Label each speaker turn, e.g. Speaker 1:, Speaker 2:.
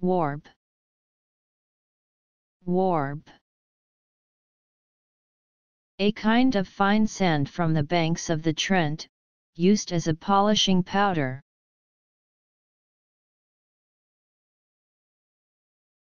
Speaker 1: Warp. Warp. A kind of fine sand from the banks of the Trent, used as a polishing powder.